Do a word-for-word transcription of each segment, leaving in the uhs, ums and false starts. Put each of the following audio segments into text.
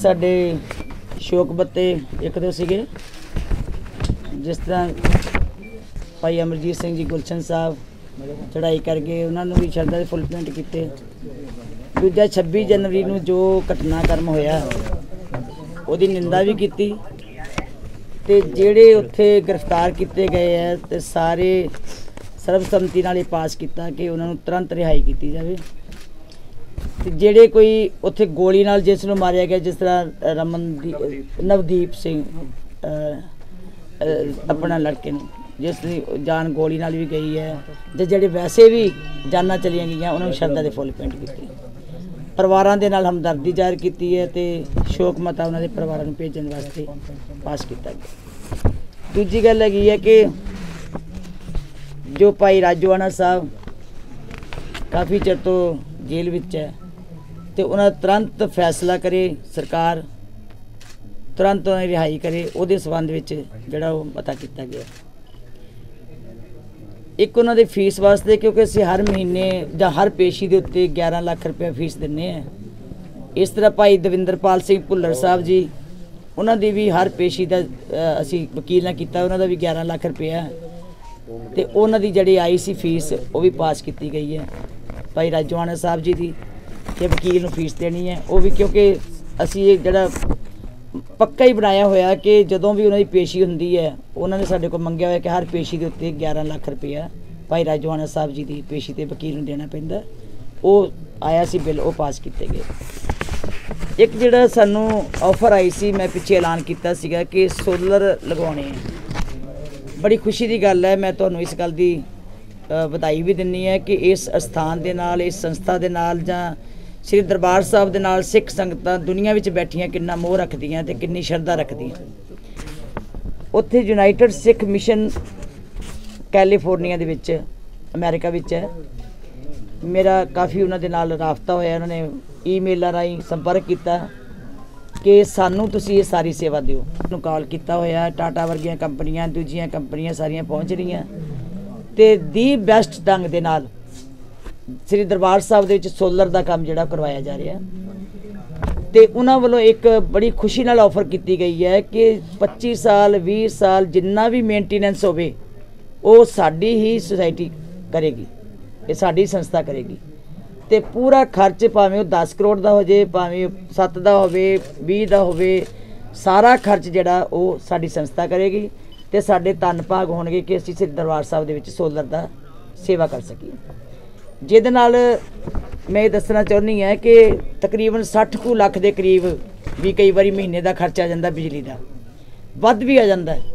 साडे शोक बत्ते एक दो सीगे जिस तरह भाई अमरजीत सिंह जी गुलशन साहब चढ़ाई करके उन्होंने भी शरदा के फुल पेंट किए। दूजा छब्बी जनवरी नूं जो घटनाक्रम होया उहदी निंदा भी की ते जेड़े उत्थे गिरफ्तार किए गए है ते सारे सर्वसम्मति नाल पास किया कि उन्होंने तुरंत रिहाई की जाए। जेड़े कोई उत्थे गोली नाल जिस नूं मारिया गया जिस तरह रमनदीप नवदीप सिंह अपना लड़के नूं जिसकी जान गोली नाल भी गई है ते जेड़े वैसे भी जाना चलिया गई उन्होंने शरदा के फुल पेंट किए। परिवारां दे नाल हमदर्दी जाहिर की है ते शोक मता उन्होंने परिवारां नूं भेजण वास्ते पास किया गया। दूजी गल हैगी है कि जो भाई राजोआणा साहब काफ़ी चिर तो जेल विच है तो उन्हें तुरंत फैसला करे सरकार तुरंत उन्हें रिहाई करे उहदे संबंध विच जिहड़ा वो मता किया गया। एक उन्होंने फीस वास्ते क्योंकि असीं हर महीने जां हर पेशी के उत्ते ग्यारह लाख रुपया फीस दिंदे हैं। इस तरह भाई दविंदरपाल सिंह भुल्लर साहब जी उन्होंने भी हर पेशी का असीं वकील ने किया उन्होंने भी ग्यारह लाख रुपया तो उन्होंने जी आई सी फीस वो भी पास की गई है। भाई राजोआणा साहब जी की कि वकील नूं फीस देनी है वो भी क्योंकि असी ये जड़ा पक्का ही बनाया होया कि जदों भी उन्होंने पेशी हुंदी है उन्होंने साडे कोल मंगिया होया कि हर पेशी के उत्ते ग्यारह लाख रुपया भाई राजोआणा साहब जी की पेशी ते वकील नूं देना पैंदा। वो आया सी बिल वो पास किए गए। एक जिहड़ा सानूं ऑफर आई सी मैं पिछे ऐलान किया सीगा कि सोलर लगवाने हैं। बड़ी खुशी की गल है मैं तुहानूं इस गल की ਵਧਾਈ भी दिनी है कि इस अस्थान के नाल इस संस्था के नाल जां श्री दरबार साहब के नाल सिख संगतां दुनिया विच बैठियां किन्ना मोह रखदियां ते किन्नी शरधा रखदियां। उत्थे यूनाइटेड सिख मिशन कैलीफोर्निया दे विच अमेरिका विच है। मेरा काफ़ी उन्हां दे नाल राबता होया उन्होंने ईमेलां राहीं संपर्क किया कि सानू तुसीं ये सारी सेवा दिओ। कॉल किया होया टाटा वर्गियां कंपनियां दूजियां कंपनियां सारियां पहुँच रहीआं ते दी बेस्ट ढंग दे नाल श्री दरबार साहब दे विच सोलर दा काम जिहड़ा करवाया जा रहा ते उन्हां वल्लों एक बड़ी खुशी नाल ऑफर की गई है कि पच्चीस साल बीस साल जिन्ना भी मेनटेनेंस होवे वो साडी ही सोसाइटी करेगी, ये साडी संस्था करेगी ते पूरा खर्च भावें वो दस करोड़ का हो जाए भावें सत्त का होवे बीस का होवे सारा खर्च जिहड़ा वो साडी संस्था करेगी ते साडे धन भाग होणगे कि असीं श्री दरबार साहब दे विच सोलर दा सेवा कर सकीए। जिहदे नाल मैं दसना चाहुंदी है कि तकरीबन सठ कु लख के करीब भी कई बारी महीने का खर्चा आ जाता बिजली का, वध भी आ जाता है,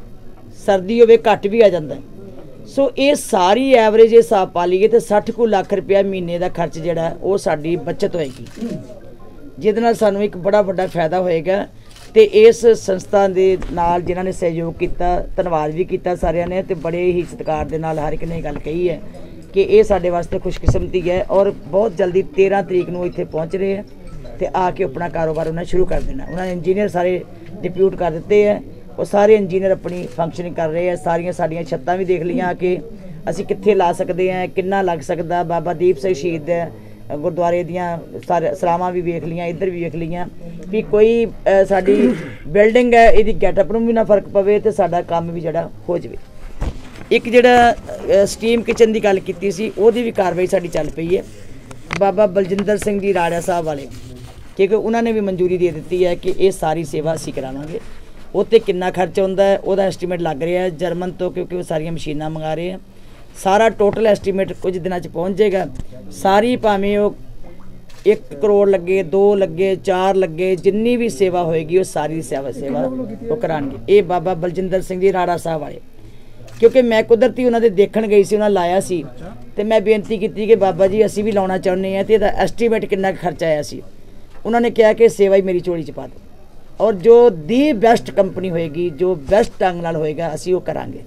सर्दी होवे घट भी आ जाता है। सो ये सारी एवरेज हिसाब पा लीए तो सठ कु लख रुपया महीने का खर्च जिहड़ा वो साडी बचत होएगी, जिहदे नाल सानूं एक बड़ा वड्डा फायदा होएगा। ते इस संस्था दे नाल जिन्हां ने सहयोग किया धन्नवाद भी किया सारिਆਂ ने ते बड़े ही सत्कार दे नाल हर एक ने गल कही है कि ये साडे वास्ते खुशकिस्मती है और बहुत जल्दी तेरह तरीक नूं इत्थे पहुँच रहे हैं ते आके अपना कारोबार उन्हें शुरू कर देना। उन्होंने इंजीनियर सारे डिप्यूट कर दिते है, वो सारे इंजीनियर अपनी फंक्शनिंग कर रहे हैं। सारियां साडियां छत्तां भी देख लियां कि असीं कित्थे ला सकते हैं किन्ना लग सकदा। बाबा दीप सिंह शहीद गुरुद्वारे दियां सारे सलावां भी वेख लियां, इधर भी वेख लियां भी कोई साडी बिल्डिंग है इहदी गैटअप नूं भी ना फर्क पवे ते साडा काम भी जिहड़ा हो जावे। एक जिहड़ा स्टीम किचन की गल कीती सी उहदी भी कार्रवाई साडी चल पई है। बाबा बलजिंदर सिंह जी राड़ा साहब वाले क्योंकि उन्होंने भी मंजूरी दे दी है कि ये सारी सेवा असीं करावांगे। उत्ते किन्ना खर्च आउंदा है उहदा एस्टीमेट लग रहा है जर्मन तो क्योंकि वो सारियां मशीनां मंगा रहे हैं। सारा टोटल एस्टीमेट कुछ दिनों च पहुँच जाएगा। सारी भावें वो एक करोड़ लगे दो लगे चार लगे जिन्नी भी सेवा होएगी वो सारी सेवा सेवा वो कराएंगे। ये बाबा बलजिंदर सिंह जी राड़ा साहब वाले क्योंकि मैं कुदरती उन्होंने देखण गई सी उन्होंने लाया सी ते मैं बेनती की कि बाबा जी असी भी लाउणा चाहुंदे हैं ते इहदा एस्टीमेट किन्ना खर्चा आया सी। उन्होंने कहा कि सेवा ही मेरी झोली च पा दो और जो दी बेस्ट कंपनी होएगी जो बेस्ट ढंग नाल होएगा असी वो करांगे।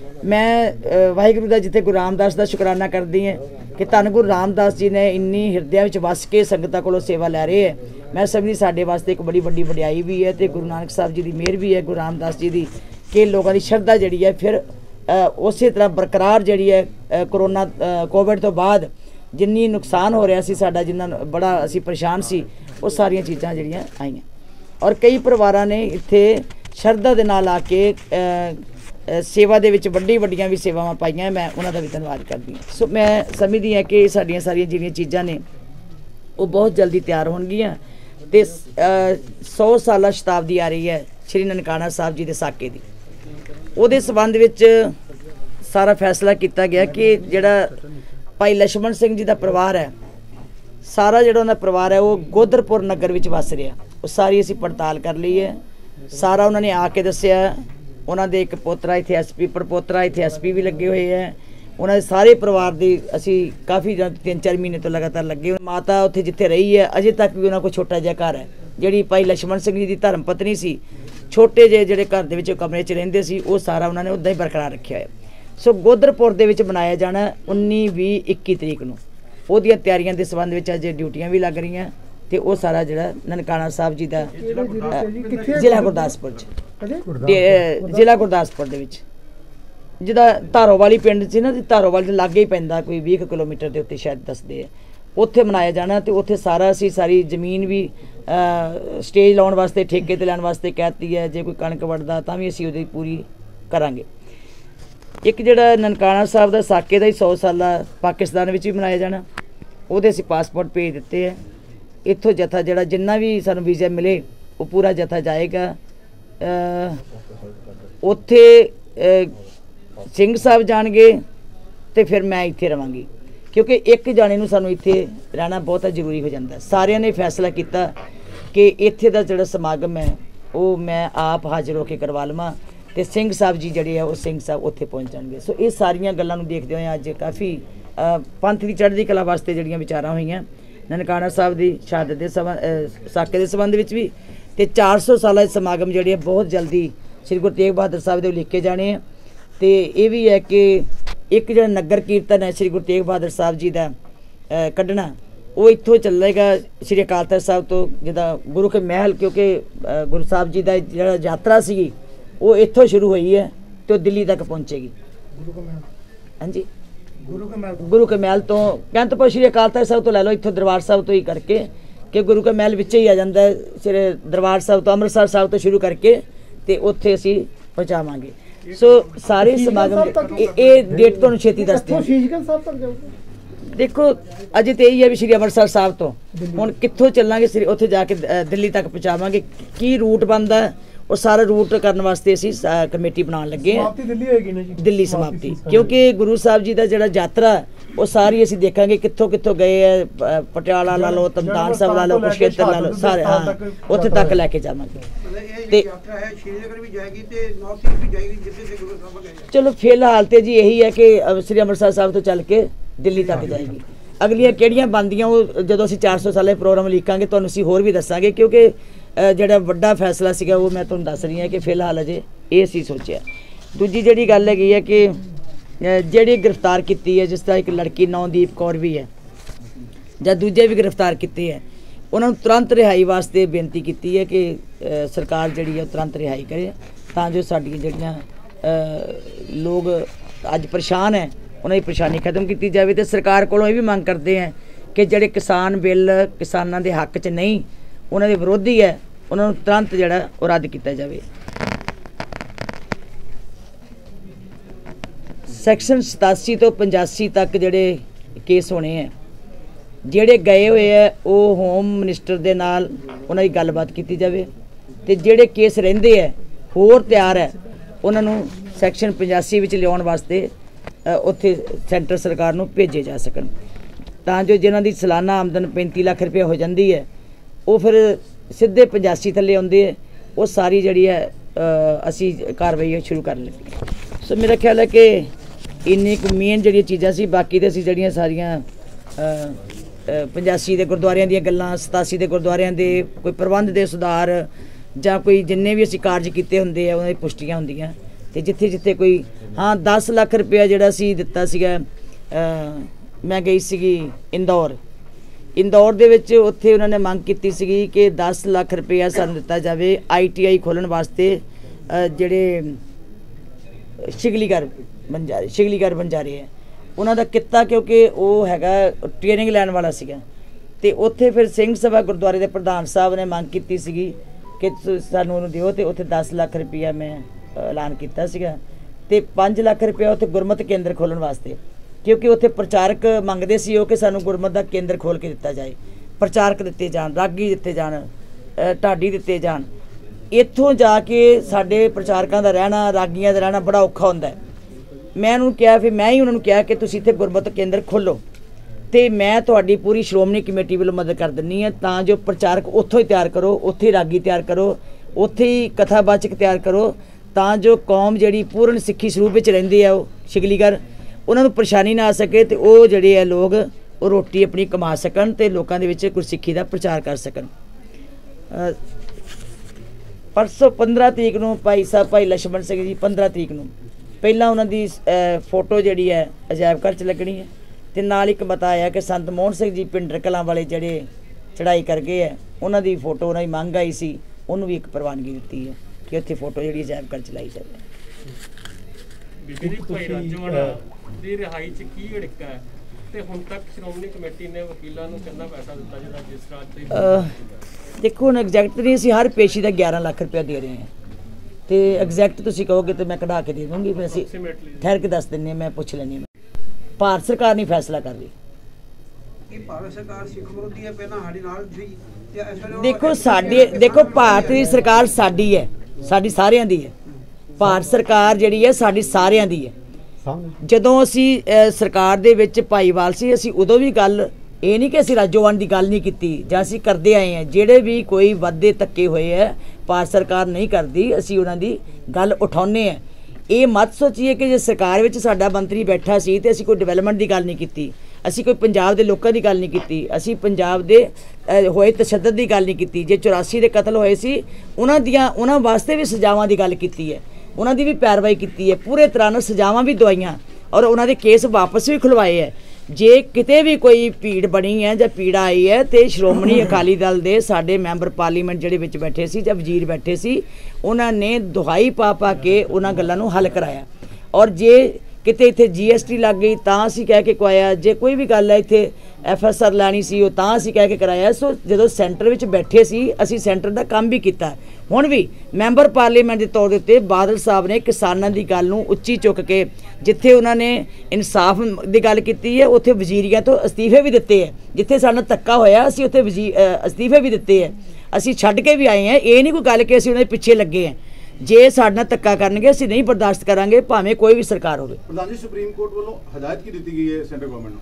मैं वाहिगुरू का जिथे गुरु रामदास का शुकराना करती हैं कि धन गुरु रामदास जी ने इन्नी हिरदियां विच वस के संगतां कोलों सेवा लै रहे हैं। मैं समझी साडे वास्ते एक बड़ी वड्डी वडियाई भी है तो गुरु नानक साहब जी की मेहर भी है गुरु रामदास जी की कि लोगों की श्रद्धा जिहड़ी है फिर उस तरह बरकरार जिहड़ी है कोरोना कोविड तो बाद जिन्नी नुकसान हो रहा सी साडा जिन्ना बड़ा असी परेशान सी वो सारियां चीज़ां जिहड़ियां आईयां। ਔਰ ਕਈ ਪਰਿਵਾਰਾਂ ਨੇ ਇੱਥੇ ਸ਼ਰਧਾ ਦੇ ਨਾਲ ਆ ਕੇ ਸੇਵਾ ਦੇ ਵਿੱਚ ਵੱਡੀ ਵੱਡੀਆਂ ਵੀ ਸੇਵਾਵਾਂ ਪਾਈਆਂ। ਮੈਂ ਉਹਨਾਂ ਦਾ ਵੀ ਧੰਨਵਾਦ ਕਰਦੀ ਹਾਂ। ਸੋ ਮੈਂ ਸਮਝਦੀ ਹਾਂ ਕਿ ਸਾਡੀਆਂ ਸਾਰੀਆਂ ਜਿਹੜੀਆਂ ਚੀਜ਼ਾਂ ਨੇ ਉਹ ਬਹੁਤ ਜਲਦੀ ਤਿਆਰ ਹੋਣਗੀਆਂ ਤੇ ਸੌ ਸਾਲਾ ਸ਼ਤਾਬਦੀ ਆ ਰਹੀ ਹੈ ਸ਼੍ਰੀ ਨਨਕਾਣਾ ਸਾਹਿਬ ਜੀ ਦੇ ਸਾਕੇ ਦੀ। ਉਹਦੇ ਸੰਬੰਧ ਵਿੱਚ ਸਾਰਾ ਫੈਸਲਾ ਕੀਤਾ ਗਿਆ ਕਿ ਜਿਹੜਾ ਭਾਈ ਲਛਮਣ ਸਿੰਘ ਜੀ ਦਾ ਪਰਿਵਾਰ ਹੈ, ਸਾਰਾ ਜਿਹੜਾ ਉਹਨਾਂ ਦਾ ਪਰਿਵਾਰ ਹੈ ਉਹ ਗੋਦਰਪੁਰ ਨਗਰ ਵਿੱਚ ਵਸ ਰਿਹਾ। ਉਹ ਸਾਰੀ ਅਸੀਂ ਪੜਤਾਲ ਕਰ ਲਈ ਹੈ। ਸਾਰਾ ਉਹਨਾਂ ਨੇ ਆ ਕੇ ਦੱਸਿਆ। ਉਹਨਾਂ ਦੇ ਇੱਕ ਪੋਤਰਾ ਇੱਥੇ ਐਸ ਪੀ ਪਰਪੋਤਰਾ ਇੱਥੇ ਐਸ ਪੀ ਵੀ ਲੱਗੇ ਹੋਏ ਹੈ। ਉਹਨਾਂ ਦੇ ਸਾਰੇ ਪਰਿਵਾਰ ਦੀ ਅਸੀਂ ਕਾਫੀ ਤਿੰਨ ਚਾਰ ਮਹੀਨੇ ਤੋਂ ਲਗਾਤਾਰ ਲੱਗੇ। ਮਾਤਾ ਉੱਥੇ ਜਿੱਥੇ ਰਹੀ ਹੈ ਅਜੇ ਤੱਕ ਵੀ ਉਹਨਾਂ ਕੋਲ ਛੋਟਾ ਜਿਹਾ ਘਰ ਹੈ। ਜਿਹੜੀ ਭਾਈ ਲਛਮਣ ਸਿੰਘ ਜੀ ਦੀ ਧਰਮ ਪਤਨੀ ਸੀ, ਛੋਟੇ ਜਿਹੇ ਜਿਹੜੇ ਘਰ ਦੇ ਵਿੱਚ ਕਮਰੇ 'ਚ ਰਹਿੰਦੇ ਸੀ, ਉਹ ਸਾਰਾ ਉਹਨਾਂ ਨੇ ਉੱਦਾਂ ਹੀ ਬਰਕਰਾਰ ਰੱਖਿਆ ਹੈ। ਸੋ ਗੋਦਰਪੁਰ ਦੇ ਵਿੱਚ ਮਨਾਇਆ ਜਾਣਾ ਉੱਨੀ ਵੀਹ ਇੱਕੀ ਤਰੀਕ ਨੂੰ। ਉਹਦੀਆਂ ਤਿਆਰੀਆਂ ਦੇ ਸੰਬੰਧ ਵਿੱਚ ਅਜੇ ਡਿਊਟੀਆਂ ਵੀ ਲੱਗ ਰਹੀਆਂ ਤੇ ਉਹ ਸਾਰਾ ਜਿਹੜਾ ਨਨਕਾਣਾ ਸਾਹਿਬ ਜੀ ਦਾ ਜ਼ਿਲ੍ਹਾ ਗੁਰਦਾਸਪੁਰ 'ਚ ਜ਼ਿਲ੍ਹਾ ਗੁਰਦਾਸਪੁਰ ਦੇ ਵਿੱਚ ਜਿਹਦਾ ਧਾਰੋਵਾਲੀ ਪਿੰਡ ਸੀ ਨਾ, ਧਾਰੋਵਾਲ ਦੇ ਲਾਗੇ ਹੀ ਪੈਂਦਾ, ਕੋਈ ਵੀਹ ਕਿਲੋਮੀਟਰ ਦੇ ਉੱਤੇ ਸ਼ਾਇਦ ਦੱਸਦੇ ਆ, ਉੱਥੇ ਮਨਾਇਆ ਜਾਣਾ। ਤੇ ਉੱਥੇ ਸਾਰਾ ਅਸੀਂ ਸਾਰੀ ਜ਼ਮੀਨ ਵੀ ਸਟੇਜ ਲਾਉਣ ਵਾਸਤੇ ਠੇਕੇ ਤੇ ਲੈਣ ਵਾਸਤੇ ਕਹਿਤੀ ਹੈ। ਜੇ ਕੋਈ ਕਣਕ ਵੱਢਦਾ ਤਾਂ ਵੀ ਅਸੀਂ ਉਹਦੀ ਪੂਰੀ ਕਰਾਂਗੇ। ਇੱਕ ਜਿਹੜਾ ਨਨਕਾਣਾ ਸਾਹਿਬ ਦਾ ਸਾਕੇ ਦਾ ਹੀ ਸੌ ਸਾਲਾ ਪਾਕਿਸਤਾਨ ਵਿੱਚ ਵੀ ਮਨਾਇਆ ਜਾਣਾ, ਉਹਦੇ ਅਸੀਂ ਪਾਸਪੋਰਟ ਭੇਜ ਦਿੱਤੇ ਹੈ। ਇੱਥੋਂ ਜਥਾ ਜਿਹੜਾ ਜਿੰਨਾ ਵੀ ਸਾਨੂੰ ਵੀਜ਼ਾ ਮਿਲੇ ਉਹ ਪੂਰਾ ਜਥਾ ਜਾਏਗਾ। ਉੱਥੇ ਸਿੰਘ ਸਾਹਿਬ ਜਾਣਗੇ ਤੇ ਫਿਰ ਮੈਂ ਇੱਥੇ ਰਵਾਂਗੀ, ਕਿਉਂਕਿ ਇੱਕ ਜਾਣੇ ਨੂੰ ਸਾਨੂੰ ਇੱਥੇ ਰਹਿਣਾ ਬਹੁਤ ਜ਼ਰੂਰੀ ਹੋ ਜਾਂਦਾ। ਸਾਰਿਆਂ ਨੇ ਫੈਸਲਾ ਕੀਤਾ ਕਿ ਇੱਥੇ ਦਾ ਜਿਹੜਾ ਸਮਾਗਮ ਹੈ ਉਹ ਮੈਂ ਆਪ ਹਾਜ਼ਰ ਹੋ ਕੇ ਕਰਵਾ ਲਵਾਂ ਤੇ ਸਿੰਘ ਸਾਹਿਬ ਜੀ ਜਿਹੜੇ ਆ ਉਹ ਸਿੰਘ ਸਾਹਿਬ ਉੱਥੇ ਪਹੁੰਚ ਜਾਣਗੇ। ਸੋ ਇਹ ਸਾਰੀਆਂ ਗੱਲਾਂ ਨੂੰ ਦੇਖਦੇ ਹੋਏ ਅੱਜ ਕਾਫੀ ਪੰਥ ਦੀ ਚੜ੍ਹਦੀ ਕਲਾ ਵਾਸਤੇ ਜਿਹੜੀਆਂ ਵਿਚਾਰਾਂ ਹੋਈਆਂ ਨਨਕਾਣਾ ਸਾਹਿਬ ਦੀ ਸ਼ਹਾਦਤ ਦੇ ਸਾਕੇ ਦੇ ਸੰਬੰਧ ਵਿੱਚ ਵੀ, ਤੇ ਚਾਰ ਸੌ ਸਾਲਾ ਸਮਾਗਮ ਜਿਹੜੇ ਬਹੁਤ ਜਲਦੀ ਸ਼੍ਰੀ ਗੁਰੂ ਤੇਗ ਬਹਾਦਰ ਸਾਹਿਬ ਦੇ ਲਿਖੇ ਜਾਣੇ ਆ। ਤੇ ਇਹ ਵੀ ਹੈ ਕਿ ਇੱਕ ਜਿਹੜਾ ਨਗਰ ਕੀਰਤਨ ਹੈ ਸ਼੍ਰੀ ਗੁਰੂ ਤੇਗ ਬਹਾਦਰ ਸਾਹਿਬ ਜੀ ਦਾ ਕੱਢਣਾ, ਉਹ ਇੱਥੋਂ ਚੱਲੇਗਾ ਸ਼੍ਰੀ ਅਕਾਲ ਤਖ਼ਤ ਸਾਹਿਬ ਤੋਂ, ਜਿੱਦਾਂ ਗੁਰੂ ਕੇ ਮਹਿਲ, ਕਿਉਂਕਿ ਗੁਰੂ ਸਾਹਿਬ ਜੀ ਦਾ ਜਿਹੜਾ ਯਾਤਰਾ ਸੀਗੀ ਉਹ ਇੱਥੋਂ ਸ਼ੁਰੂ ਹੋਈ ਹੈ ਤੇ ਉਹ ਦਿੱਲੀ ਤੱਕ ਪਹੁੰਚੇਗੀ। ਹਾਂਜੀ, ਗੁਰੂ ਕੇ ਮਹਿਲ ਗੁਰੂ ਕੇ ਮਹਿਲ ਤੋਂ ਕਹਿੰਦੇ ਪੋ ਸ਼੍ਰੀ ਅਕਾਲ ਤਖ਼ਤ ਸਾਹਿਬ ਤੋਂ ਲੈ ਲਓ, ਇੱਥੋਂ ਦਰਬਾਰ ਸਾਹਿਬ ਤੋਂ ਹੀ ਕਰਕੇ, ਕਿ ਗੁਰੂ ਕੇ ਮਹਿਲ ਵਿੱਚ ਹੀ ਆ ਜਾਂਦਾ ਸ਼੍ਰੀ ਦਰਬਾਰ ਸਾਹਿਬ ਤੋਂ ਅੰਮ੍ਰਿਤਸਰ ਸਾਹਿਬ ਤੋਂ ਸ਼ੁਰੂ ਕਰਕੇ ਤੇ ਉੱਥੇ ਅਸੀਂ ਪਹੁੰਚਾਵਾਂਗੇ। ਸੋ ਸਾਰੇ ਸਮਾਗਮ ਇਹ ਡੇਟ ਤੁਹਾਨੂੰ ਛੇਤੀ ਦੱਸਦੇ ਹਾਂ। ਦੇਖੋ ਅਜੇ ਤੇ ਇਹੀ ਹੈ ਵੀ ਸ਼੍ਰੀ ਅੰਮ੍ਰਿਤਸਰ ਸਾਹਿਬ ਤੋਂ ਹੁਣ ਕਿੱਥੋਂ ਚੱਲਾਂਗੇ, ਉੱਥੇ ਜਾ ਕੇ ਦਿੱਲੀ ਤੱਕ ਪਹੁੰਚਾਵਾਂਗੇ। ਕੀ ਰੂਟ ਬਣਦਾ ਉਹ ਸਾਰਾ ਰੂਟ ਕਰਨ ਵਾਸਤੇ ਅਸੀਂ ਕਮੇਟੀ ਬਣਾਉਣ ਲੱਗੇ ਹਾਂ। ਦਿੱਲੀ ਹੋਏਗੀ ਨਾ ਜੀ, ਦਿੱਲੀ ਸਮਾਪਤੀ, ਕਿਉਂਕਿ ਗੁਰੂ ਸਾਹਿਬ ਜੀ ਦਾ ਜਿਹੜਾ ਯਾਤਰਾ ਉਹ ਸਾਰੀ ਅਸੀਂ ਦੇਖਾਂਗੇ ਕਿੱਥੋਂ ਕਿੱਥੋਂ ਗਏ ਹੈ। ਪਟਿਆਲਾ ਲਾ ਲਓ, ਤਰਨਤਾਰਨ ਸਾਹਿਬ ਲਾ ਲਓ, ਕੁਰੂਕਸ਼ੇਤਰ ਲਾ ਲਓ, ਸਾਰੇ ਹਾਂ ਉੱਥੇ ਤੱਕ ਲੈ ਕੇ ਜਾਵਾਂਗੇ। ਤੇ ਚਲੋ ਫਿਲਹਾਲ ਤੇ ਜੀ ਇਹੀ ਹੈ ਕਿ ਸ੍ਰੀ ਅੰਮ੍ਰਿਤਸਰ ਸਾਹਿਬ ਤੋਂ ਚੱਲ ਕੇ ਦਿੱਲੀ ਤੱਕ ਜਾਏਗੀ। ਅਗਲੀਆਂ ਕਿਹੜੀਆਂ ਬਣਦੀਆਂ ਉਹ ਜਦੋਂ ਅਸੀਂ ਚਾਰ ਸੌ ਸਾਲੇ ਪ੍ਰੋਗਰਾਮ ਲਿਖਾਂਗੇ ਤੁਹਾਨੂੰ ਅਸੀਂ ਹੋਰ ਵੀ ਦੱਸਾਂਗੇ, ਕਿਉਂਕਿ ਜਿਹੜਾ ਵੱਡਾ ਫੈਸਲਾ ਸੀਗਾ ਉਹ ਮੈਂ ਤੁਹਾਨੂੰ ਦੱਸ ਰਹੀ ਹਾਂ ਕਿ ਫਿਲਹਾਲ ਅਜੇ ਇਹ ਅਸੀਂ ਸੋਚਿਆ। ਦੂਜੀ ਜਿਹੜੀ ਗੱਲ ਹੈਗੀ ਹੈ ਕਿ ਜਿਹੜੀ ਗ੍ਰਿਫਤਾਰ ਕੀਤੀ ਹੈ, ਜਿਸ ਤਰ੍ਹਾਂ ਇੱਕ ਲੜਕੀ ਨੌਦੀਪ ਕੌਰ ਵੀ ਹੈ ਜਾਂ ਦੂਜੇ ਵੀ ਗ੍ਰਿਫਤਾਰ ਕੀਤੇ ਹੈ, ਉਹਨਾਂ ਨੂੰ ਤੁਰੰਤ ਰਿਹਾਈ ਵਾਸਤੇ ਬੇਨਤੀ ਕੀਤੀ ਹੈ ਕਿ ਸਰਕਾਰ ਜਿਹੜੀ ਹੈ ਤੁਰੰਤ ਰਿਹਾਈ ਕਰੇ, ਤਾਂ ਜੋ ਸਾਡੀਆਂ ਜਿਹੜੀਆਂ ਲੋਕ ਅੱਜ ਪਰੇਸ਼ਾਨ ਹੈ ਉਹਨਾਂ ਦੀ ਪਰੇਸ਼ਾਨੀ ਖਤਮ ਕੀਤੀ ਜਾਵੇ। ਤੇ ਸਰਕਾਰ ਕੋਲੋਂ ਇਹ ਵੀ ਮੰਗ ਕਰਦੇ हैं ਕਿ ਜਿਹੜੇ ਕਿਸਾਨ ਬਿੱਲ ਕਿਸਾਨਾਂ ਦੇ ਹੱਕ 'ਚ ਨਹੀਂ, ਉਹਨਾਂ ਦੇ ਵਿਰੋਧੀ ਹੈ, ਉਹਨਾਂ ਨੂੰ ਤੁਰੰਤ ਜਿਹੜਾ ਉਹ ਰੱਦ ਕੀਤਾ ਜਾਵੇ। ਸੈਕਸ਼ਨ ਸਤਾਸੀ ਤੋਂ ਪਚਾਸੀ ਤੱਕ ਜਿਹੜੇ ਕੇਸ ਹੋਣੇ ਹੈ, ਜਿਹੜੇ ਗਏ ਹੋਏ ਹੈ ਉਹ ਹੋਮ ਮਿਨਿਸਟਰ ਦੇ ਨਾਲ ਉਹਨਾਂ ਦੀ ਗੱਲਬਾਤ ਕੀਤੀ ਜਾਵੇ, ਤੇ ਜਿਹੜੇ ਕੇਸ ਰਹਿੰਦੇ ਹੈ ਹੋਰ ਤਿਆਰ ਹੈ ਉਹਨਾਂ ਨੂੰ ਸੈਕਸ਼ਨ ਪਚਾਸੀ ਵਿੱਚ ਲਿਆਉਣ ਵਾਸਤੇ ਉੱਥੇ ਸੈਂਟਰ ਸਰਕਾਰ ਨੂੰ ਭੇਜੇ ਜਾ ਸਕਣ, ਤਾਂ ਜੋ ਜਿਨ੍ਹਾਂ ਦੀ ਸਾਲਾਨਾ ਆਮਦਨ ਪੈਂਤੀ ਲੱਖ ਰੁਪਏ ਹੋ ਜਾਂਦੀ ਹੈ ਉਹ ਫਿਰ ਸਿੱਧੇ ਪਚਾਸੀ ਥੱਲੇ ਆਉਂਦੇ ਹੈ। ਉਹ ਸਾਰੀ ਜਿਹੜੀ ਹੈ ਅਸੀਂ ਕਾਰਵਾਈ ਸ਼ੁਰੂ ਕਰ ਲਈ। ਸੋ ਮੇਰਾ ਖਿਆਲ ਹੈ ਕਿ ਇੰਨੀ ਕੁ ਮੇਨ ਜਿਹੜੀਆਂ ਚੀਜ਼ਾਂ ਸੀ, ਬਾਕੀ ਤੇ ਅਸੀਂ ਜਿਹੜੀਆਂ ਸਾਰੀਆਂ ਪਚਾਸੀ ਦੇ ਗੁਰਦੁਆਰਿਆਂ ਦੀਆਂ ਗੱਲਾਂ, ਸਤਾਸੀ ਦੇ ਗੁਰਦੁਆਰਿਆਂ ਦੇ ਕੋਈ ਪ੍ਰਬੰਧ ਦੇ ਸੁਧਾਰ ਜਾਂ ਕੋਈ ਜਿੰਨੇ ਵੀ ਅਸੀਂ ਕਾਰਜ ਕੀਤੇ ਹੁੰਦੇ ਆ ਉਹਨਾਂ ਦੀ ਪੁਸ਼ਟੀਆਂ ਹੁੰਦੀਆਂ। ਤੇ ਜਿੱਥੇ ਜਿੱਥੇ ਕੋਈ ਹਾਂ ਦਸ ਲੱਖ ਰੁਪਇਆ ਜਿਹੜਾ ਸੀ ਦਿੱਤਾ ਸੀਗਾ, ਮੈਂ ਗਈ ਸੀਗੀ ਇੰਦੌਰ ਇੰਦੌਰ ਦੇ ਵਿੱਚ, ਉੱਥੇ ਉਹਨਾਂ ਨੇ ਮੰਗ ਕੀਤੀ ਸੀਗੀ ਕਿ ਦਸ ਲੱਖ ਰੁਪਇਆ ਸਾਨੂੰ ਦਿੱਤਾ ਜਾਵੇ ਆਈ ਟੀ ਆਈ ਖੋਲ੍ਹਣ ਵਾਸਤੇ, ਜਿਹੜੇ ਸ਼ਿਗਲੀਗਰ ਬੰਜਾਰੇ ਸ਼ਿਗਲੀਗਰ ਬੰਜਾਰੇ ਹੈ ਉਹਨਾਂ ਦਾ ਕਿੱਤਾ, ਕਿਉਂਕਿ ਉਹ ਹੈਗਾ ਟ੍ਰੇਨਿੰਗ ਲੈਣ ਵਾਲਾ ਸੀਗਾ। ਤੇ ਉੱਥੇ ਫਿਰ ਸਿੰਘ ਸਭਾ ਗੁਰਦੁਆਰੇ ਦੇ ਪ੍ਰਧਾਨ ਸਾਹਿਬ ਨੇ ਮੰਗ ਕੀਤੀ ਸੀਗੀ कि सानू उन्होंने दिओ, तो उत्थे दस लाख रुपया मैं ऐलान किया सीगा ते पाँच लाख रुपया उत्थे गुरमत केंद्र खोलण वास्ते, क्योंकि उत्थे प्रचारक मंगदे सी कि सानू गुरमत दा केंद्र खोल के दिता जाए, प्रचारक दिते जाण, रागी दिते जाण, ढाडी दिते जाण। इत्थों जाके साडे प्रचारकां दा रहना, रागियां दा रहना बड़ा औखा हुंदा है। मैं उन्होंने कहा, फिर मैं ही उन्होंने कहा कि तुसीं इत्थे गुरमत केंद्र खोलो, तो मैं तुहाडी पूरी श्रोमणी कमेटी वालों मदद कर दिंदी है, तां जो प्रचारक उत्थों ही तैयार करो, उत्थे ही रागी तैयार करो, उत्थे ही कथावाचक तैयार करो, तां जो कौम जिहड़ी पूर्ण सिੱਖੀ ਸਰੂਪ ਵਿੱਚ ਰਹਿੰਦੀ है, वो शिगलीगर उन्हां नूं परेशानी ना आ सके, तो वो जिहड़े है लोग वो रोटी अपनी कमा सकन ते लोकां दे विच गुरसिੱਖੀ दा प्रचार कर सकन। परसों पंद्रह तरीक नूं भाई साहब भाई लक्ष्मण सिंह जी पंद्रह तरीक नूं ਪਹਿਲਾਂ ਉਹਨਾਂ ਦੀ फोटो ਜਿਹੜੀ है अजायब घर च लगनी है, ਤੇ ਨਾਲ ਇੱਕ ਮਤਾ ਆਇਆ ਕਿ ਸੰਤ ਮੋਹਨ ਸਿੰਘ ਜੀ ਪਿੰਡਰ ਕਲਾਂ ਵਾਲੇ ਜਿਹੜੇ ਚੜਾਈ ਕਰ ਗਏ ਹੈ, ਉਹਨਾਂ ਦੀ ਫੋਟੋ ਉਹਨਾਂ ਦੀ ਮੰਗ ਆਈ ਸੀ, ਉਹਨੂੰ ਵੀ ਇੱਕ ਪ੍ਰਵਾਨਗੀ ਦਿੱਤੀ ਹੈ ਕਿ ਉੱਥੇ ਫੋਟੋ ਜਿਹੜੀ ਅਜਾਇਬ ਘਰ ਚਲਾਈ ਜਾਵੇ। ਬੀਬੀ ਜੀ ਭਾਈ ਰਾਜੋਆਣਾ ਦੀ ਰਿਹਾਈ 'ਚ ਕੀ ਅੜਿੱਕਾ ਹੈ ਤੇ ਹੁਣ ਤੱਕ ਸ਼੍ਰੋਮਣੀ ਕਮੇਟੀ ਨੇ ਵਕੀਲਾਂ ਨੂੰ ਕਿੰਨਾ ਪੈਸਾ ਦਿੱਤਾ ਜਿਹੜਾ ਜਿਸ ਰਾਜ ਤੇ? ਦੇਖੋ ਹੁਣ ਐਗਜ਼ੈਕਟ ਨਹੀਂ, ਅਸੀਂ ਹਰ ਪੇਸ਼ੀ ਦਾ ਗਿਆਰਾਂ ਲੱਖ ਰੁਪਇਆ ਦੇ ਰਹੇ ਹਾਂ, तो एग्जैक्ट तुसीं कहोगे तो मैं कढ़ा के दे दूँगी, फिर असीं ठहर के दस दिंदे, मैं पुछ लैनी। भारत सरकार नहीं फैसला कर रही। भारत सरकार सिख विरोधी है, पहला साडे नाल सी। देखो साडे देखो भारत दी सरकार साडी है, साडी सारिਆਂ दी है। भारत सरकार जिहड़ी है साडी सारिਆਂ दी है। जदों असीं सरकार दे विच भाईवाल सी, असीं उदों भी गल ਇਹ नहीं कि असीं राजोआण की गल नहीं की, जां असीं करते आए हैं। जिहड़े भी कोई वादे धक्के होए है भारत सरकार नहीं करती, असीं उन्हां दी गल उठाउने हैं। ये मत सोचिए कि जे सरकार विच साडा मंत्री बैठा सी ते असीं कोई डिवेलपमेंट की गल नहीं की, असीं कोई पंजाब दे लोकां दी गल नहीं की, असीं पंजाब दे होए तशद्दद की गल नहीं की। जे चौरासी दे कतल होए सी उन्हां दियां उन्हां वास्ते भी सजावां की गल की है, उन्हां दी भी पैरवाई की है, पूरे तरह नाल सजावां भी दवाइयां और उन्हां दे केस वापस भी खुलवाए है। जे किते भी कोई भीड़ बनी है जां पीड़ा आई है तो श्रोमणी अकाली दल दे साडे मैंबर पार्लीमेंट जिहड़े विच बैठे सी जां वजीर बैठे सी, उन्हां ने दुहाई पा पा के उन्हां गल्लां नूं हल कराया। और जे किते इत्थे जी एस टी लग गई तां असीं कह के करवाया, जे कोई भी गल है इत्थे एफ एस आर लैनी सी तां असीं कह के कराया। सो जदों सेंटर विच बैठे सी असीं सेंटर दा काम भी कीता। हुण भी मैंबर पार्लीमेंट के तौर उत्ते बादल साहब ने किसानां दी गल नूं उच्ची चुक के जिथे उन्होंने इंसाफ की गल की है उत्थे वजीरियां तो अस्तीफे भी दिते है, जिथे सानूं धक्का होया असीं उत्थे वजी अस्तीफे भी दिते है, असीं छड्ड के भी आए हैं। ये नहीं कोई गल कि असीं उन्हां दे पिछे लगे हैं। जे साडे नाल धक्का करनगे असीं नहीं बर्दाश्त करांगे, भावें कोई भी सरकार होवे। प्रधान जी सुप्रीम कोर्ट वालों हदायत की दी गई है सेंट्रल गवर्नमेंट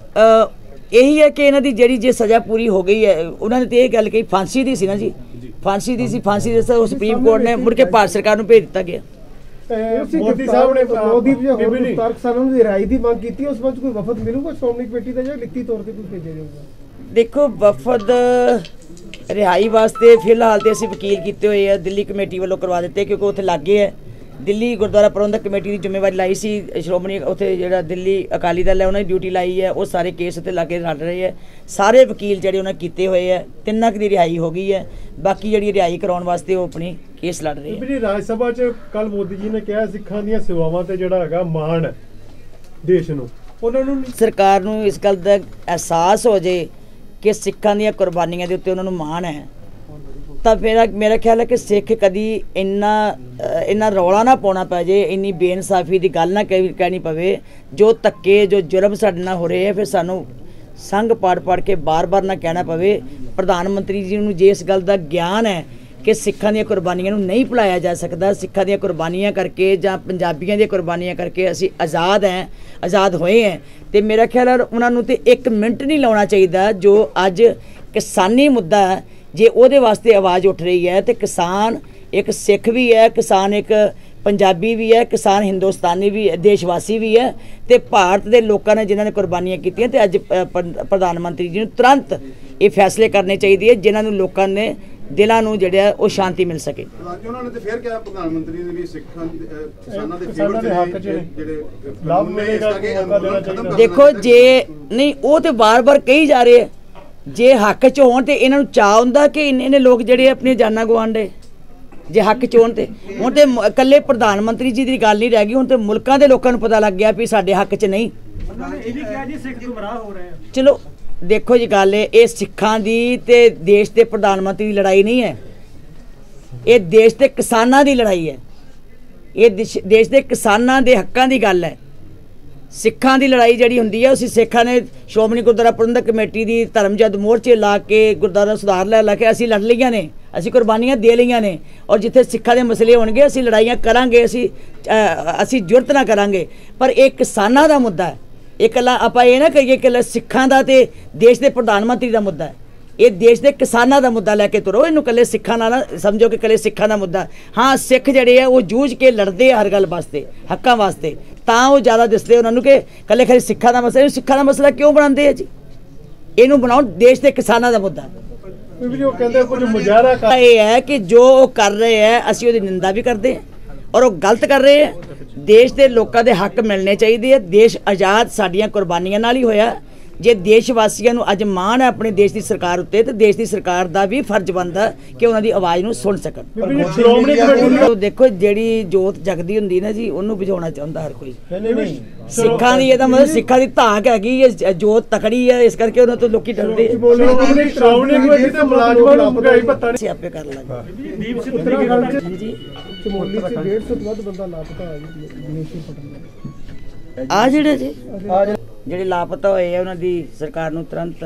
नूं? यही है कि इन्हां दी जिहड़ी जे सज़ा पूरी हो गई है, उन्होंने तो यह गल कही फांसी दी सी ना जी, फांसी दी सी, फांसी दे सुप्रीम कोर्ट ने मुड़ के भारत सरकार नूं भेज दिता गया। मोदी साहब ने मोदी गिरफ्तार किसानों की रिहाई की मांग की, उस वक्त कोई वफद मिलूगा श्रोमणी कमेटी का या लिखती तौर पर कुछ भेजा जाऊगा? देखो वफद रिहाई वास्ते फिलहाल तो असीं वकील किए हुए हैं, दिल्ली कमेटी वालों करवा दिते, क्योंकि उत्थे लागे है दिल्ली गुरुद्वारा प्रबंधक कमेटी की जिम्मेवारी लाई सी श्रोमणी, उत्थे जिहड़ा दिल्ली अकाली दल है उन्होंने ड्यूटी लाई है, वो सारे केस उत्ते लागे लड़ रहे हैं। सारे वकील जिहड़े उन्होंने कीते हुए है, तिन्नां दी रिहाई हो गई है, बाकी जिहड़ी रिहाई कराउण वास्ते वो अपनी केस लड़ रहे हैं। राज्य सभा च कल मोदी जी ने कहा सिखां दीयां सेवावां ते जिहड़ा हैगा माण है देश नूं, उन्हां नूं सरकार नूं इस गल दा एहसास हो जाए कि सिखां दीयां कुर्बानियां दे उत्ते उन्हां नूं माण है, तो मेरा मेरा ख्याल है कि सिख कदी इन्ना इन्ना रौला ना पाउणा पै जे, इन्नी बेइंसाफी की गल ना कहनी पवे। जो धक्के जो जुर्म साडे नाल हो रहे हैं, फिर सानूं संघ पढ़ पढ़ के बार बार ना कहना पवे। प्रधानमंत्री जी नूं जे इस गल दा ज्ञान है कि सिखां दीयां कुर्बानियां नूं नहीं भुलाया जा सकदा, सिखां दीयां कुर्बानियां करके जां पंजाबियां दीयां कुर्बानियां करके असीं आज़ाद हैं, आज़ाद होए हैं, तो मेरा ख्याल है उन्हां नूं ते एक मिनट नहीं लाउणा चाहीदा। जो अज किसानी मुद्दा है, जे उहदे वास्ते आवाज़ उठ रही है, तो किसान एक सिख भी है, किसान एक पंजाबी भी है, किसान हिंदुस्तानी भी है, देशवासी भी है, तो भारत के लोगों ने जिन्होंने कुर्बानियां कीतियां, ते अज प्रधानमंत्री जी नूं तुरंत ये फैसले करने चाहिए जिन्होंने लोगों ने दिलों नूं जिहड़ा वो शांति मिल सके। उन्होंने तो फिर कहा प्रधानमंत्री ने भी सिखां किसानां दे फेवर च जिहड़े लाभ मिलेगा। देखो जे नहीं वो तो बार बार कही जा रहे हैं, जे हक च होण ते इन्हां नूं चाह हुंदा कि इन्ने लोग जिहड़े अपनी जानां गवाण डे, जे हक च होण ते हुण ते इकल्ले प्रधानमंत्री जी दी गल नहीं रह गई, हुण ते मुल्कां दे लोकां नूं पता लग गया भी साडे हक च नहीं। चलो देखो जी गल ये सिखां दी ते देश के प्रधानमंत्री की लड़ाई नहीं है, ਇਹ ਦੇਸ਼ ਦੇ ਕਿਸਾਨਾਂ ਦੀ ਲੜਾਈ ਹੈ, ਇਹ ਦੇਸ਼ ਦੇਸ਼ ਦੇ ਕਿਸਾਨਾਂ ਦੇ ਹੱਕਾਂ ਦੀ ਗੱਲ ਹੈ। ਸਿੱਖਾਂ ਦੀ ਲੜਾਈ ਜਿਹੜੀ ਹੁੰਦੀ ਹੈ, ਅਸੀਂ ਸਿੱਖਾਂ ਨੇ ਸ਼੍ਰੋਮਣੀ ਗੁਰਦੁਆਰਾ ਪ੍ਰਬੰਧਕ ਕਮੇਟੀ ਦੀ ਧਰਮਜਦ ਮੋਰਚੇ ਲਾ ਕੇ ਗੁਰਦੁਆਰਾ ਸੁਧਾਰ ਲੈ ਲਾ ਕੇ ਅਸੀਂ ਲੜ ਲਈਆਂ ਨੇ, ਅਸੀਂ ਕੁਰਬਾਨੀਆਂ ਦੇ ਲਈਆਂ ਨੇ। ਔਰ ਜਿੱਥੇ ਸਿੱਖਾਂ ਦੇ ਮਸਲੇ ਹੋਣਗੇ ਅਸੀਂ ਲੜਾਈਆਂ ਕਰਾਂਗੇ, ਅਸੀਂ ਅਸੀਂ ਜੁਰਤ ਨਾ ਕਰਾਂਗੇ। ਪਰ ਇਹ ਕਿਸਾਨਾਂ ਦਾ ਮੁੱਦਾ ਹੈ, ਇਹ ਇਕੱਲਾ ਆਪਾਂ ਇਹ ਨਾ ਕਹੀਏ ਕਿ ਸਿੱਖਾਂ ਦਾ ਤੇ ਦੇਸ਼ ਦੇ ਪ੍ਰਧਾਨ ਮੰਤਰੀ ਦਾ ਮੁੱਦਾ ਹੈ। ਇਹ ਦੇਸ਼ ਦੇ ਕਿਸਾਨਾਂ ਦਾ ਮੁੱਦਾ ਲੈ ਕੇ ਤੁਰੋ, ਇਹਨੂੰ ਇਕੱਲੇ ਸਿੱਖਾਂ ਨਾਲ ਨਾ ਸਮਝੋ ਕਿ ਇਕੱਲੇ ਸਿੱਖਾਂ ਦਾ ਮੁੱਦਾ। ਹਾਂ, ਸਿੱਖ ਜਿਹੜੇ ਆ ਉਹ ਜੂਝ ਕੇ ਲੜਦੇ ਆ ਹਰ ਗੱਲ ਵਾਸਤੇ, ਹੱਕਾਂ ਵਾਸਤੇ, ਤਾਂ ਉਹ ਜ਼ਿਆਦਾ ਦਿਸਦੇ ਉਹਨਾਂ ਨੂੰ ਕਿ ਇਕੱਲੇ ਖਾਲੀ ਸਿੱਖਾਂ ਦਾ ਮਸਲਾ। ਸਿੱਖਾਂ ਦਾ ਮਸਲਾ ਕਿਉਂ ਬਣਾਉਂਦੇ ਆ ਜੀ? ਇਹਨੂੰ ਬਣਾਉਣ ਦੇਸ਼ ਦੇ ਕਿਸਾਨਾਂ ਦਾ ਮੁੱਦਾ। ਉਹ ਕਹਿੰਦੇ ਕੁਝ ਮੁਜ਼ਾਹਰਾ ਕਰ ਇਹ ਹੈ ਕਿ ਜੋ ਉਹ ਕਰ ਰਹੇ ਹੈ ਅਸੀਂ ਉਹਦੀ ਨਿੰਦਾ ਵੀ ਕਰਦੇ ਹਾਂ, ਔਰ ਉਹ ਗਲਤ ਕਰ ਰਹੇ ਹੈ। ਦੇਸ਼ ਦੇ ਲੋਕਾਂ ਦੇ ਹੱਕ ਮਿਲਣੇ ਚਾਹੀਦੇ ਆ। ਦੇਸ਼ ਆਜ਼ਾਦ ਸਾਡੀਆਂ ਕੁਰਬਾਨੀਆਂ ਨਾਲ ਹੀ ਹੋਇਆ। ਜੇ ਦੇਸ਼ ਵਾਸੀਆਂ ਨੂੰ ਅੱਜ ਮਾਣ ਹੈ ਆਪਣੇ ਦੇਸ਼ ਦੀ ਸਰਕਾਰ ਉੱਤੇ, ਤੇ ਦੇਸ਼ ਦੀ ਸਰਕਾਰ ਦਾ ਵੀ ਫਰਜ਼ ਬਣਦਾ ਕਿ ਉਹਨਾਂ ਦੀ ਆਵਾਜ਼ ਨੂੰ ਸੁਣ ਸਕਣ। ਸ਼੍ਰੋਮਣੀ ਕਮੇਟੀ ਦੇਖੋ, ਜਿਹੜੀ ਜੋਤ ਜਗਦੀ ਹੁੰਦੀ ਨਾ ਜੀ, ਉਹਨੂੰ ਬੁਝਾਉਣਾ ਚਾਹੁੰਦਾ ਹਰ ਕੋਈ। ਸਿੱਖਾਂ ਦੀ ਇਹਦਾ ਮਤਲਬ ਸਿੱਖਾਂ ਦੀ ਧਾਕ ਹੈਗੀ, ਇਹ ਜੋਤ ਤਕੜੀ ਹੈ, ਇਸ ਕਰਕੇ ਉਹਨਾਂ ਤੋਂ ਲੋਕੀ ਡਰਦੇ। ਸ਼੍ਰੋਮਣੀ ਕਮੇਟੀ ਦੇ ਮੁਲਾਜ਼ਮਾਂ ਨੂੰ ਮਹਿੰਗਾਈ ਭੱਤਾ ਅਸੀਂ ਆਪੇ ਕਰ ਲਾਂਗੇ। ਦੀਪ ਸਿੰਘ ਜੀ ਚਮੋਲੀ ਚ ਡੇਢ ਸੌ ਤੋਂ ਵੱਧ ਬੰਦਾ ਲਾਪਤਾ ਹੈ ਜੀ, ਵਿਦੇਸ਼ੀ ਪਟਨ ਆ ਜਿਹੜੇ ਜੀ ਜਿਹੜੇ ਲਾਪਤਾ ਹੋਏ ਆ ਉਹਨਾਂ ਦੀ ਸਰਕਾਰ ਨੂੰ ਤੁਰੰਤ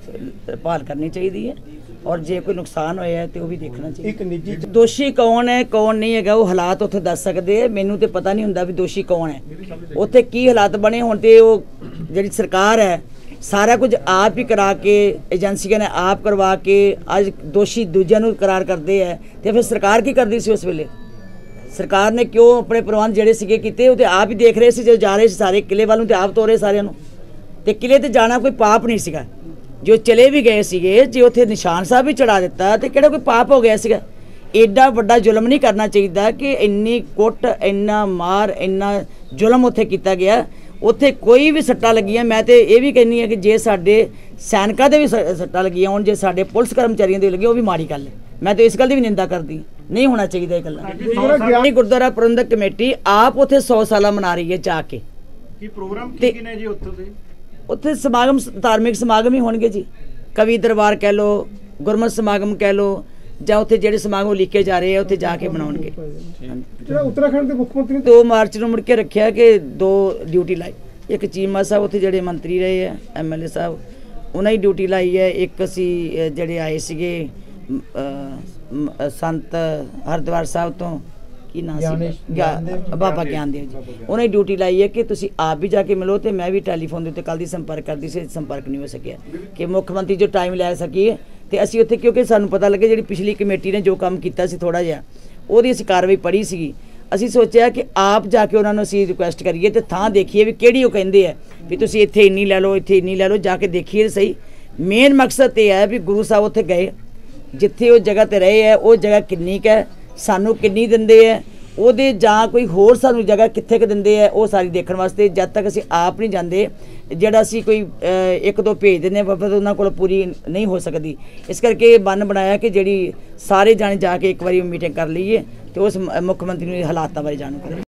ਭਾਲ ਕਰਨੀ ਚਾਹੀਦੀ ਹੈ, ਔਰ ਜੇ ਕੋਈ ਨੁਕਸਾਨ ਹੋਇਆ ਤੇ ਉਹ ਵੀ ਦੇਖਣਾ ਚਾਹੀਦਾ। ਇੱਕ ਨਿੱਜੀ ਦੋਸ਼ੀ ਕੌਣ ਹੈ ਕੌਣ ਨਹੀਂ ਹੈਗਾ ਉਹ ਹਾਲਾਤ ਉੱਥੇ ਦੱਸ ਸਕਦੇ ਆ। ਮੈਨੂੰ ਤੇ ਪਤਾ ਨਹੀਂ ਹੁੰਦਾ ਵੀ ਦੋਸ਼ੀ ਕੌਣ ਹੈ, ਉੱਥੇ ਕੀ ਹਾਲਾਤ ਬਣੇ ਹੁਣ। ਤੇ ਉਹ ਜਿਹੜੀ ਸਰਕਾਰ ਹੈ ਸਾਰਾ ਕੁਝ ਆਪ ਹੀ ਕਰਾ ਕੇ, ਏਜੰਸੀਆਂ ਨੇ ਆਪ ਕਰਵਾ ਕੇ ਅੱਜ ਦੋਸ਼ੀ ਦੂਜਿਆਂ ਨੂੰ ਕਰਾਰ ਕਰਦੇ ਆ। ਤੇ ਫਿਰ ਸਰਕਾਰ ਕੀ ਕਰਦੀ ਸੀ ਉਸ ਵੇਲੇ? ਸਰਕਾਰ ਨੇ ਕਿਉਂ ਆਪਣੇ ਪ੍ਰਬੰਧ ਜਿਹੜੇ ਸੀਗੇ ਕੀਤੇ? ਉਹ ਤੇ ਆਪ ਹੀ ਦੇਖ ਰਹੇ ਸੀ, ਜਦੋਂ ਜਾ ਰਹੇ ਸੀ ਸਾਰੇ ਕਿਲੇ ਵੱਲ ਨੂੰ ਤੇ ਆਪ ਤੋਰੇ ਸਾਰਿਆਂ ਨੂੰ। ਤੇ ਕਿਲੇ ਤੇ ਜਾਣਾ ਕੋਈ ਪਾਪ ਨਹੀਂ ਸੀਗਾ, ਜੋ ਚਲੇ ਵੀ ਗਏ ਸੀਗੇ, ਜੇ ਉੱਥੇ ਨਿਸ਼ਾਨ ਸਾਹਿਬ ਵੀ ਚੜਾ ਦਿੱਤਾ ਤੇ ਕਿਹੜਾ ਕੋਈ ਪਾਪ ਹੋ ਗਿਆ ਸੀਗਾ? ਐਡਾ ਵੱਡਾ ਜ਼ੁਲਮ ਨਹੀਂ ਕਰਨਾ ਚਾਹੀਦਾ ਕਿ ਇੰਨੀ ਕੁੱਟ, ਇੰਨਾ ਮਾਰ, ਇੰਨਾ ਜ਼ੁਲਮ ਉੱਥੇ ਕੀਤਾ ਗਿਆ। ਉੱਥੇ ਕੋਈ ਵੀ ਸੱਟਾਂ ਲੱਗੀਆਂ, ਮੈਂ ਤੇ ਇਹ ਵੀ ਕਹਿੰਦੀ ਹਾਂ ਕਿ ਜੇ ਸਾਡੇ ਸੈਨਿਕਾਂ ਦੇ ਵੀ ਸੱਟਾਂ ਲੱਗੀਆਂ ਹੋਣ, ਜੇ ਸਾਡੇ ਪੁਲਿਸ ਕਰਮਚਾਰੀਆਂ ਦੇ ਲੱਗੇ, ਉਹ ਵੀ ਮਾੜੀ ਗੱਲ ਹੈ। ਮੈਂ ਤਾਂ ਇਸ ਗੱਲ ਦੀ ਵੀ ਨਿੰਦਾ ਕਰਦੀ, ਨਹੀਂ ਹੋਣਾ ਚਾਹੀਦਾ ਇਹ ਗੱਲਾਂ। ਗੁਰਦੁਆਰਾ ਪ੍ਰਬੰਧਕ ਕਮੇਟੀ ਆਪ ਉੱਥੇ ਸੌ ਸਾਲਾ ਮਨਾ ਰਹੀ ਹੈ ਜਾ ਕੇ। ਕੀ ਪ੍ਰੋਗਰਾਮ ਕੀ ਨੇ ਜੀ ਉੱਥੇ ਤੇ? ਉੱਥੇ ਸਮਾਗਮ, ਧਾਰਮਿਕ ਸਮਾਗਮ ਹੀ ਹੋਣਗੇ ਜੀ। ਕਵੀ ਦਰਬਾਰ ਕਹਿ ਲਓ, ਗੁਰਮਤਿ ਸਮਾਗਮ ਕਹਿ ਲਓ, ਜਾਂ ਉੱਥੇ ਜਿਹੜੇ ਸਮਾਗਮ ਲਿਖੇ ਜਾ ਰਹੇ ਆ ਉੱਥੇ ਜਾ ਕੇ ਬਣਾਉਣਗੇ। ਜਿਹੜਾ ਉੱਤਰਾਖੰਡ ਦੇ ਮੁੱਖ ਮੰਤਰੀ ਦੋ ਮਾਰਚ ਨੂੰ ਮੁੜ ਕੇ ਰੱਖਿਆ ਕਿ ਦੋ ਡਿਊਟੀ ਲਾਈ। ਇੱਕ ਚੀਮਾ ਸਾਹਿਬ ਉੱਥੇ ਜਿਹੜੇ ਮੰਤਰੀ ਰਹੇ ਆ, ਐਮ ਐਲ ਏ ਸਾਹਿਬ, ਉਹਨਾਂ ਦੀ ਡਿਊਟੀ ਲਾਈ ਹੈ। ਇੱਕ ਅਸੀਂ ਜਿਹੜੇ ਆਏ ਸੀਗੇ ਸੰਤ ਹਰਿਦੁਆਰ ਸਾਹਿਬ ਤੋਂ, ਕੀ ਨਾਮ ਸੀ, ਬਾਬਾ ਗਿਆਨਦੇਵ ਜੀ, ਉਹਨਾਂ ਦੀ ਡਿਊਟੀ ਲਾਈ ਹੈ ਕਿ ਤੁਸੀਂ ਆਪ ਵੀ ਜਾ ਕੇ ਮਿਲੋ। ਤੇ ਮੈਂ ਵੀ ਟੈਲੀਫੋਨ ਦੇ ਉੱਤੇ ਕੱਲ੍ਹ ਦੀ ਸੰਪਰਕ ਕਰਦੀ ਸੀ, ਸੰਪਰਕ ਨਹੀਂ ਹੋ ਸਕਿਆ ਕਿ ਮੁੱਖ ਮੰਤਰੀ ਜੋ ਟਾਈਮ ਲੈ ਸਕੀਏ ਤੇ ਅਸੀਂ ਉੱਥੇ, ਕਿਉਂਕਿ ਸਾਨੂੰ ਪਤਾ ਲੱਗੇ ਜਿਹੜੀ ਪਿਛਲੀ ਕਮੇਟੀ ਨੇ ਜੋ ਕੰਮ ਕੀਤਾ ਸੀ ਥੋੜ੍ਹਾ ਜਿਹਾ, ਉਹਦੀ ਅਸੀਂ ਕਾਰਵਾਈ ਪੜ੍ਹੀ ਸੀਗੀ। ਅਸੀਂ ਸੋਚਿਆ ਕਿ ਆਪ ਜਾ ਕੇ ਉਹਨਾਂ ਨੂੰ ਅਸੀਂ ਰਿਕੁਐਸਟ ਕਰੀਏ ਤੇ ਥਾਂ ਦੇਖੀਏ ਵੀ ਕਿਹੜੀ ਉਹ ਕਹਿੰਦੇ ਆ ਵੀ ਤੁਸੀਂ ਇੱਥੇ ਇੰਨੀ ਲੈ ਲਓ, ਇੱਥੇ ਇੰਨੀ ਲੈ ਲਓ, ਜਾ ਕੇ ਦੇਖੀਏ ਸਹੀ। ਮੇਨ ਮਕਸਦ ਇਹ ਹੈ ਵੀ ਗੁਰੂ ਸਾਹਿਬ ਉੱਥੇ ਗਏ, ਜਿੱਥੇ ਉਹ ਜਗ੍ਹਾ ਤੇ ਰਹੇ ਹੈ ਉਹ ਜਗ੍ਹਾ ਕਿੰਨੀ ਕੁ ਹੈ, ਸਾਨੂੰ ਕਿੰਨੀ ਦਿੰਦੇ ਹੈ ਉਹਦੇ, ਜਾਂ ਕੋਈ ਹੋਰ ਸਾਨੂੰ ਜਗ੍ਹਾ ਕਿੱਥੇ ਕੁ ਦਿੰਦੇ ਹੈ, ਉਹ ਸਾਰੀ ਦੇਖਣ ਵਾਸਤੇ ਜਦ ਤੱਕ ਅਸੀਂ ਆਪ ਨਹੀਂ ਜਾਂਦੇ, ਜਿਹੜਾ ਅਸੀਂ ਕੋਈ ਇੱਕ ਦੋ ਭੇਜ ਦਿੰਦੇ ਵਫਦ, ਉਹਨਾਂ ਕੋਲ ਪੂਰੀ ਨਹੀਂ ਹੋ ਸਕਦੀ। ਇਸ ਕਰਕੇ ਇਹ ਬੰਨ ਬਣਾਇਆ ਕਿ ਜਿਹੜੀ ਸਾਰੇ ਜਾਣੇ ਜਾ ਕੇ ਇੱਕ ਵਾਰੀ ਮੀਟਿੰਗ ਕਰ ਲਈਏ ਤੇ ਉਸ ਮੁੱਖ ਮੰਤਰੀ ਨੂੰ ਹਾਲਾਤਾਂ ਬਾਰੇ ਜਾਣੂ ਕਰੇ।